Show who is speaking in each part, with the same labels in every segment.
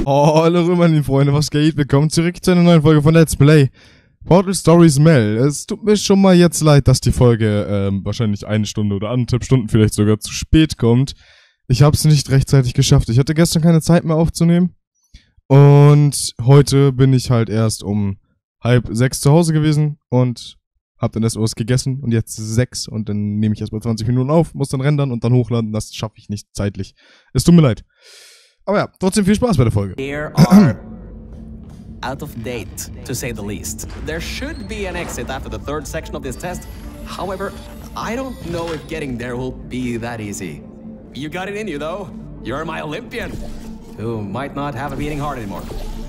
Speaker 1: Oh, hallo meine Freunde, was geht? Willkommen zurück zu einer neuen Folge von Let's Play Portal Stories Mel. Es tut mir schon mal jetzt leid, dass die Folge wahrscheinlich 1 Stunde oder 1,5 Stunden vielleicht sogar zu spät kommt. Ich habe es nicht rechtzeitig geschafft. Ich hatte gestern keine Zeit mehr aufzunehmen. Und heute bin ich halt erst um 5:30 zu Hause gewesen und hab dann erst was gegessen und jetzt 6 und dann nehme ich erst mal 20 Minuten auf, muss dann rendern und dann hochladen. Das schaffe ich nicht zeitlich. Es tut mir leid. Aber ja, trotzdem viel Spaß bei der Folge.
Speaker 2: Here are out of date, to say the least. There should be an exit after the 3rd section of this test. However, I don't know if getting there will be that easy. You got it in you, though. You're my Olympian, who might not have a beating heart anymore.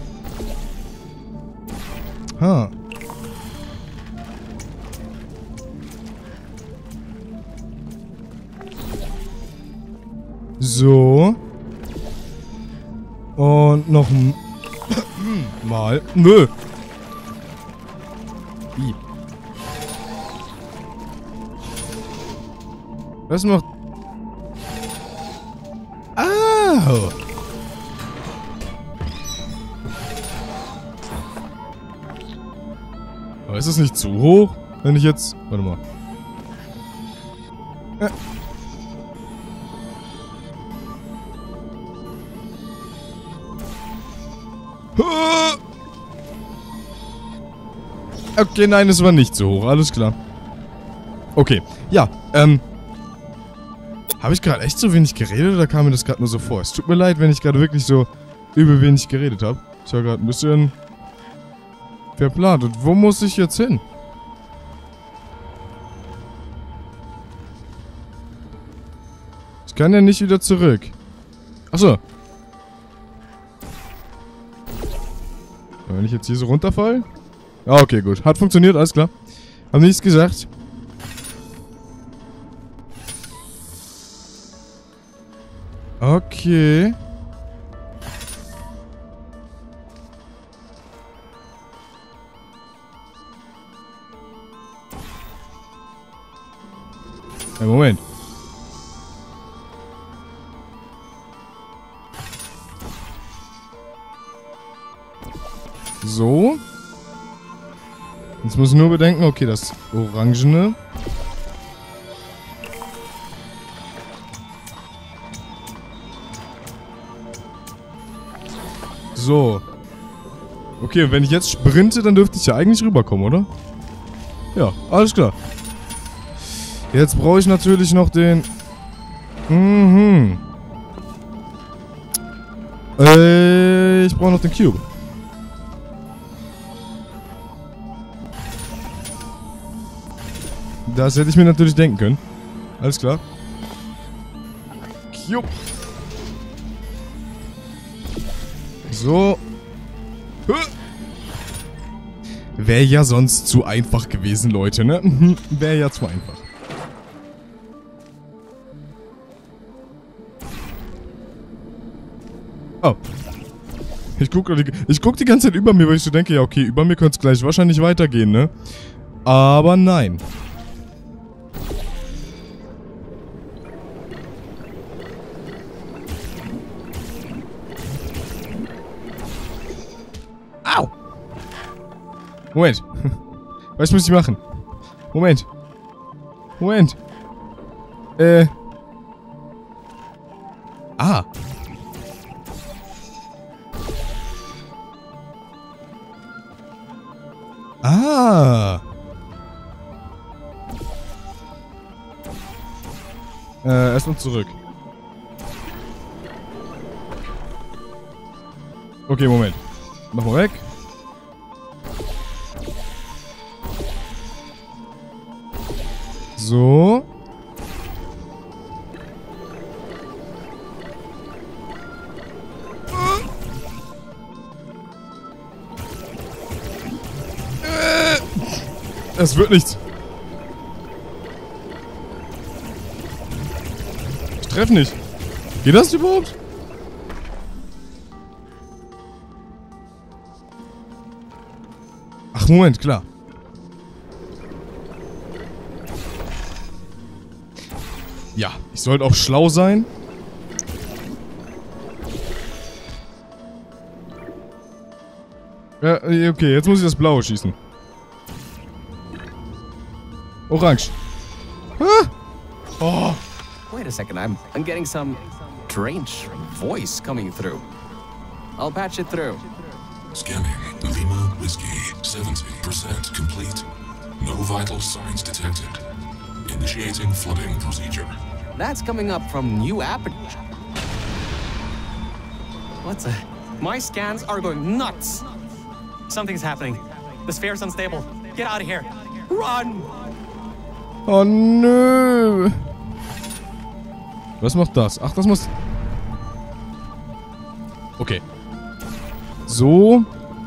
Speaker 1: Huh. So. Und noch mal. Nö. Wie? Was macht... Au! Aber ist es nicht zu hoch? Wenn ich jetzt... Warte mal. Okay, nein, es war nicht so hoch. Alles klar. Okay, ja, habe ich gerade echt so wenig geredet oder kam mir das gerade nur so vor? Es tut mir leid, wenn ich gerade wirklich so übel wenig geredet habe. Ich war gerade ein bisschen verplant. Und wo muss ich jetzt hin? Ich kann ja nicht wieder zurück. Achso. Wenn ich jetzt hier so runterfall? Ah, okay, gut. Hat funktioniert, alles klar. Hab nichts gesagt. Okay. Ein Moment. So. Jetzt muss ich nur bedenken, okay, das Orangene. So. Okay, wenn ich jetzt sprinte, dann dürfte ich ja eigentlich rüberkommen, oder? Ja, alles klar. Jetzt brauche ich natürlich noch den... Ich brauche noch den Cube. Das hätte ich mir natürlich denken können. Alles klar. Cube. So. Wäre ja sonst zu einfach gewesen, Leute, ne? Wäre ja zu einfach. Oh. Ich guck die ganze Zeit über mir, weil ich so denke, ja okay, über mir könnte es gleich wahrscheinlich weitergehen, ne? Aber nein. Au! Moment. Was muss ich machen? Moment. Moment. Ah. Ah. Erstmal zurück. Okay, Moment. Mach mal weg. So. Es wird nichts. Ich treffe nicht. Geht das überhaupt? Ach, Moment, klar. Ja, ich sollte auch schlau sein. Okay, jetzt muss ich das Blaue schießen. Orange. Ah! Oh.
Speaker 2: Wait a second, I'm getting some strange voice coming through. I'll patch it through.
Speaker 3: Scanning. Lima Whiskey. 70% complete. No vital signs detected. Initiating flooding procedure.
Speaker 2: That's coming up from new app. What's a... My scans are going nuts. Something's happening. The sphere's unstable. Get out of here. Run!
Speaker 1: Oh nö. Was macht das? Ach, das muss... Okay. So.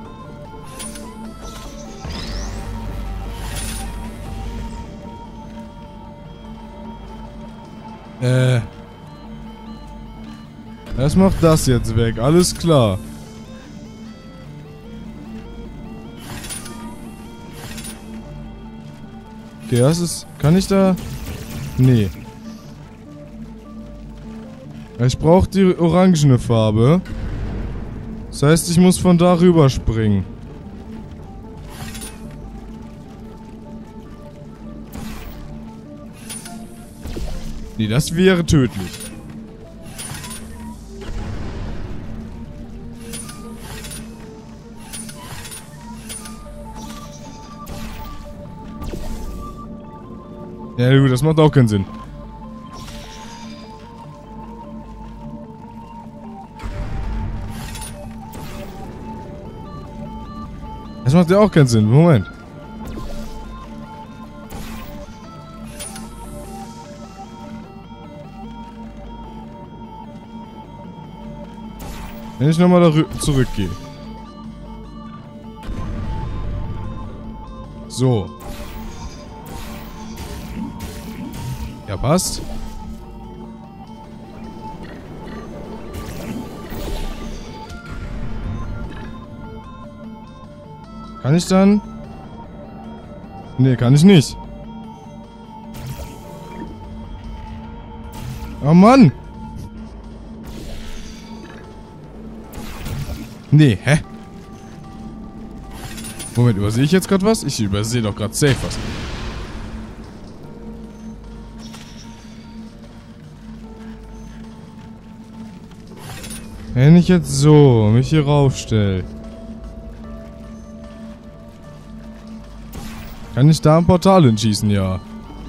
Speaker 1: Was macht das jetzt weg? Alles klar. Okay, das ist... Kann ich da... Nee. Ich brauche die orangene Farbe. Das heißt, ich muss von da rüber springen. Nee, das wäre tödlich. Ja gut, das macht auch keinen Sinn. Das macht ja auch keinen Sinn. Moment. Wenn ich nochmal da zurückgehe. So. Ja, passt. Kann ich dann? Nee, kann ich nicht. Oh Mann! Nee, hä? Moment, übersehe ich jetzt gerade was? Ich übersehe doch gerade safe was. Wenn ich jetzt so mich hier raufstelle. Kann ich da ein Portal hinschießen, ja.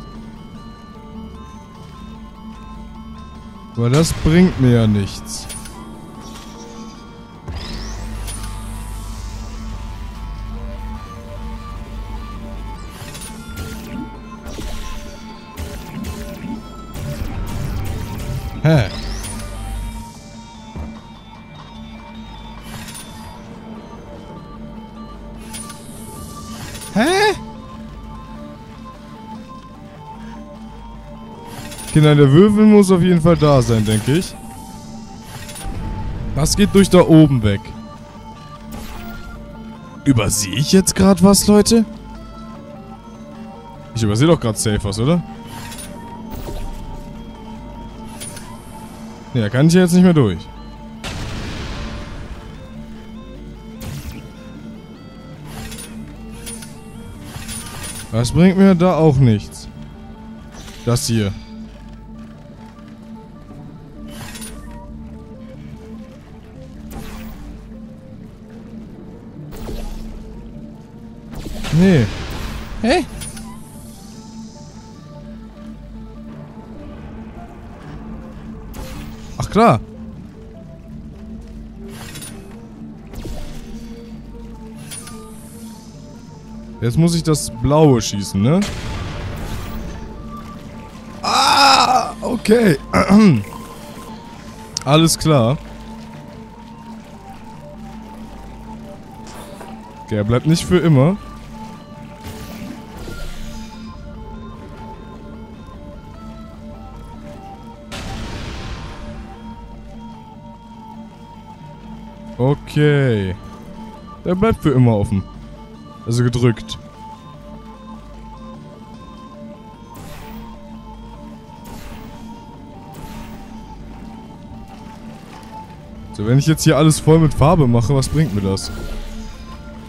Speaker 1: Aber das bringt mir ja nichts. Hä? Hä? Kinder, der Würfel muss auf jeden Fall da sein, denke ich. Das geht durch da oben weg. Übersehe ich jetzt gerade was, Leute? Ich übersehe doch gerade safe was, oder? Ne, da kann ich ja jetzt nicht mehr durch. Das bringt mir da auch nichts. Das hier. Nee. Hä? Ach klar. Jetzt muss ich das Blaue schießen, ne? Ah, okay. Alles klar. Okay, er bleibt nicht für immer. Okay. Der bleibt für immer offen. Also gedrückt. So, wenn ich jetzt hier alles voll mit Farbe mache, was bringt mir das?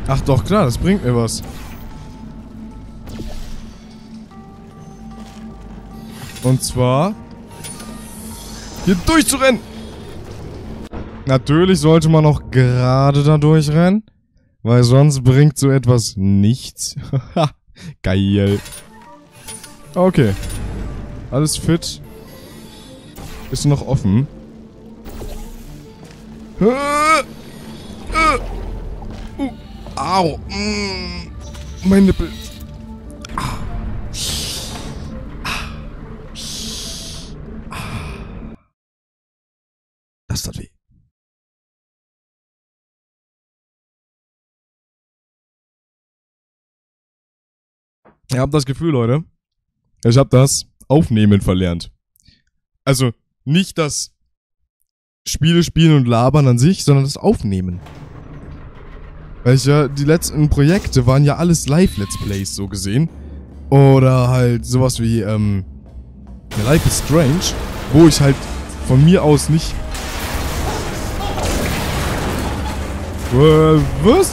Speaker 1: Ach doch, klar, das bringt mir was. Und zwar... hier durchzurennen! Natürlich sollte man auch gerade da durchrennen. Weil sonst bringt so etwas nichts. Geil. Okay. Alles fit. Ist noch offen. Au. Mein Nippel. Das tat weh. Ich hab das Gefühl, Leute, ich hab das Aufnehmen verlernt. Also, nicht das Spiele spielen und labern an sich, sondern das Aufnehmen. Weil die letzten Projekte waren ja alles Live-Let's Plays, so gesehen. Oder halt sowas wie, Life is Strange, wo ich halt von mir aus nicht... was?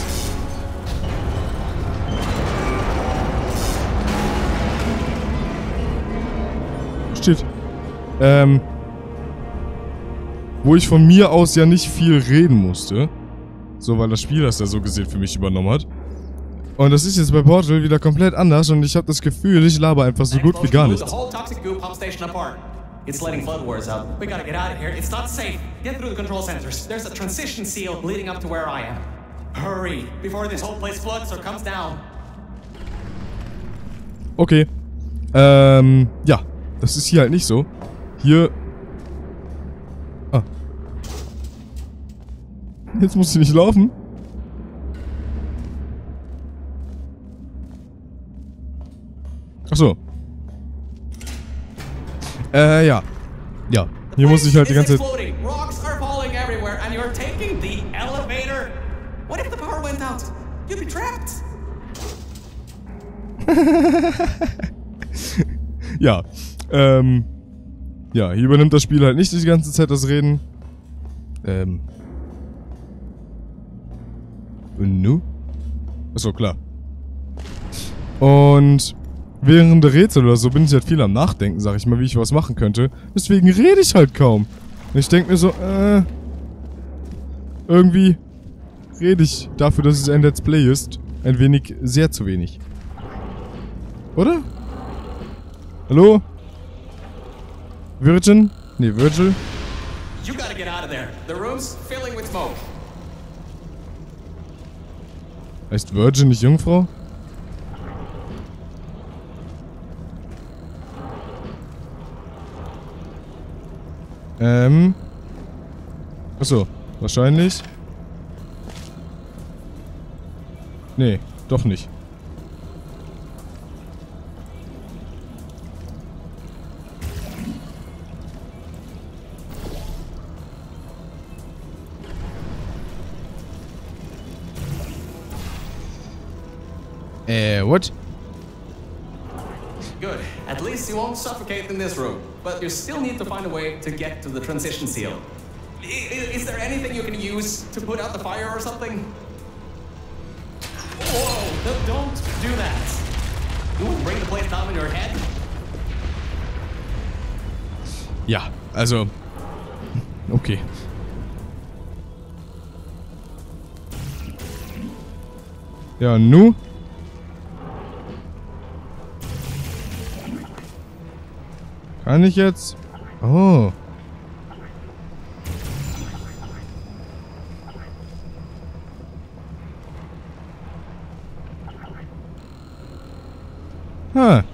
Speaker 1: Steht. Wo ich von mir aus ja nicht viel reden musste. So, weil das Spiel das ja so gesehen für mich übernommen hat. Und das ist jetzt bei Portal wieder komplett anders und ich habe das Gefühl, ich laber einfach so gut wie gar nichts.
Speaker 2: It's letting flood wars out. We gotta get out of here. It's not safe. Get through the control centers. There's a transition seal leading up to where I am. Hurry, before this whole place floods or comes down.
Speaker 1: Okay. Ja. Das ist hier halt nicht so. Hier... ah. Jetzt muss ich nicht laufen. Ach so. Ja. Ja. Hier muss ich halt die ganze Zeit...
Speaker 2: Rocks are falling everywhere and you're taking the elevator. What if the power went out? You'd be trapped.
Speaker 1: Ja. Ja, hier übernimmt das Spiel halt nicht die ganze Zeit das Reden. Nu? Achso, klar. Und während der Rätsel oder so bin ich halt viel am Nachdenken, sag ich mal, wie ich was machen könnte. Deswegen rede ich halt kaum. Und ich denke mir so, irgendwie rede ich dafür, dass es ein Let's Play ist, ein wenig, sehr zu wenig. Oder? Hallo? Virgin? Nee, Virgil?
Speaker 2: You gotta get out of there. The room's filling with smoke.
Speaker 1: Heißt Virgin nicht Jungfrau? Achso, wahrscheinlich. Nee, doch nicht. What?
Speaker 2: Good. At least you won't suffocate in this room. But you still need to find a way to get to the transition seal. Is there anything you can use to put out the fire or something? Whoa! No, don't do that. You will bring the place down on your head.
Speaker 1: Ja, also... okay. Ja, nu? Kann ich jetzt? Oh. Huh.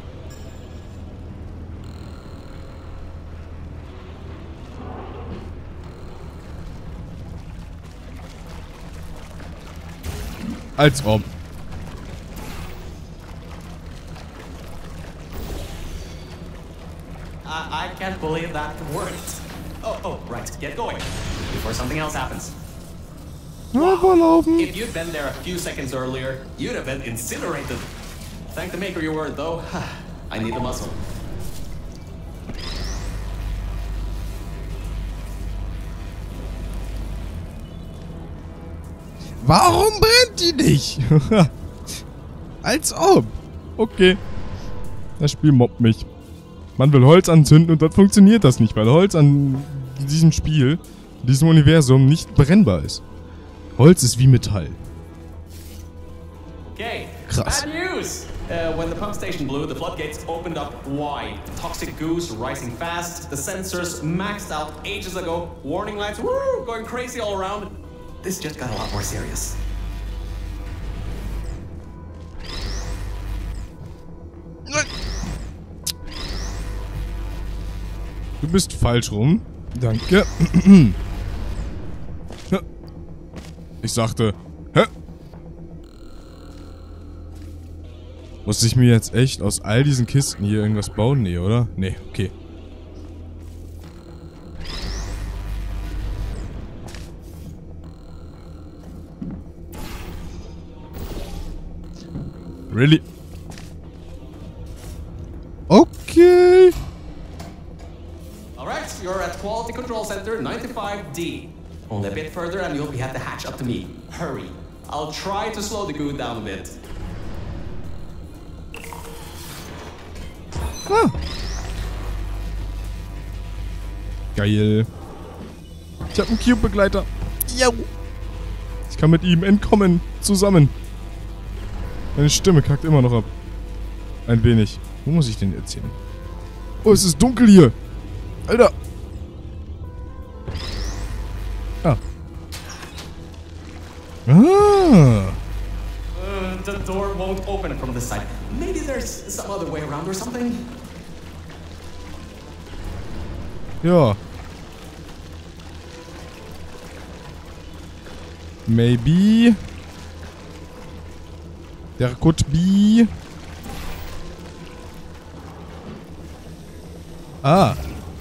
Speaker 1: Als ob.
Speaker 2: I can't believe that worked. Oh, right. Get going before something else happens.
Speaker 1: Laufen.
Speaker 2: If you'd been there a few seconds earlier, you'd have been incinerated. Thank the maker you were, though. I need the muscle.
Speaker 1: Warum brennt die nicht? Als ob. Okay. Das Spiel mobbt mich. Man will Holz anzünden und dann funktioniert das nicht, weil Holz an diesem Spiel, in diesem Universum nicht brennbar ist. Holz ist wie Metall.
Speaker 2: Okay.
Speaker 1: Krass.
Speaker 2: Bad news! When the pump station blew, the floodgates opened up wide. Toxic goose rising fast. The sensors maxed out ages ago. Warning lights, woo, going crazy all around. This just got a lot more serious.
Speaker 1: Du bist falsch rum. Danke. Ich sagte, hä? Muss ich mir jetzt echt aus all diesen Kisten hier irgendwas bauen? Nee, oder? Nee, okay. Really? Okay.
Speaker 2: Alright, you're at Quality Control Center 95D. Only a bit further and you'll be at the hatch up to me. Hurry. I'll try to slow the goo down a bit.
Speaker 1: Ah. Geil. Ich habe einen Cube-Begleiter. Ich kann mit ihm entkommen. Zusammen. Meine Stimme kackt immer noch ab. Ein wenig. Wo muss ich denn jetzt hin? Oh, es ist dunkel hier. Alter. Ah. Ah.
Speaker 2: The door won't open from this side. Maybe there's some other way around or something?
Speaker 1: Ja. Maybe. There could be. Ah.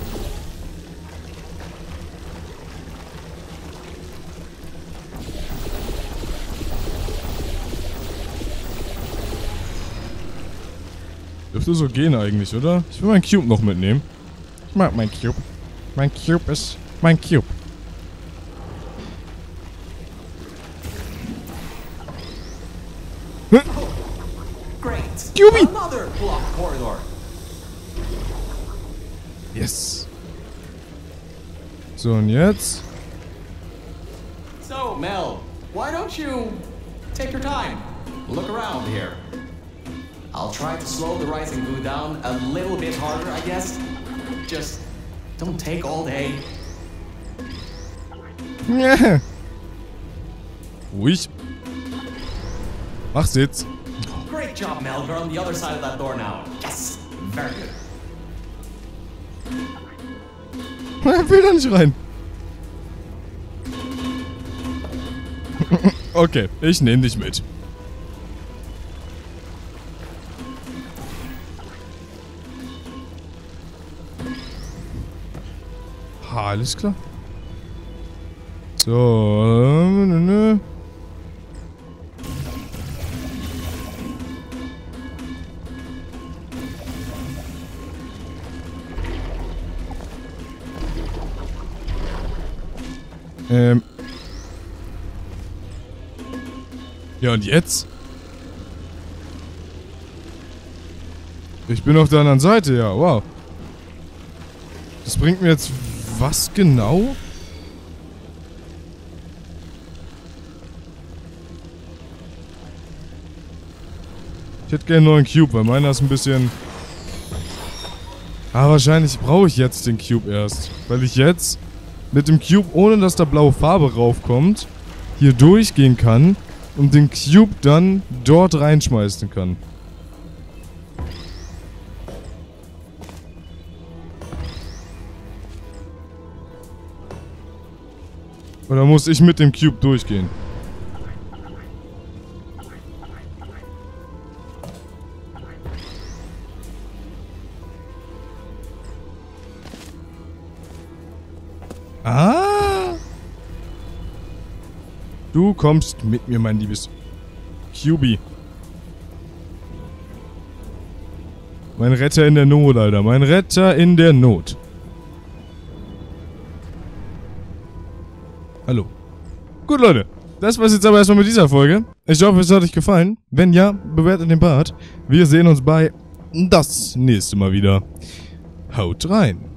Speaker 1: Dürfte so gehen eigentlich, oder? Ich will meinen Cube noch mitnehmen. Ich mag meinen Cube. Mein Cube ist mein Cube.
Speaker 2: Great.
Speaker 1: Cubey!
Speaker 2: Another blocked corridor.
Speaker 1: Yes. So, und jetzt?
Speaker 2: So, Mel, why don't you take your time? Look around here. I'll try to slow the rising goo down a little bit harder, I guess. Just don't take all day.
Speaker 1: Ruhig. Mach's jetzt.
Speaker 2: Great job, Mel. You're on the other side of that door now. Yes. Very good.
Speaker 1: Er will da nicht rein. Okay, ich nehme dich mit. Ha, alles klar. So, nö. Ja, und jetzt? Ich bin auf der anderen Seite, ja, wow. Das bringt mir jetzt was genau? Ich hätte gerne einen neuen Cube, weil meiner ist ein bisschen... Ah, wahrscheinlich brauche ich jetzt den Cube erst. Weil ich jetzt mit dem Cube, ohne dass da blaue Farbe raufkommt, hier durchgehen kann und den Cube dann dort reinschmeißen kann. Oder muss ich mit dem Cube durchgehen? Ah! Du kommst mit mir, mein liebes Cubie. Mein Retter in der Not, Alter. Mein Retter in der Not. Hallo. Gut, Leute. das war's jetzt aber erstmal mit dieser Folge. Ich hoffe, es hat euch gefallen. Wenn ja, bewertet den Part. Wir sehen uns bei das nächste Mal wieder. Haut rein.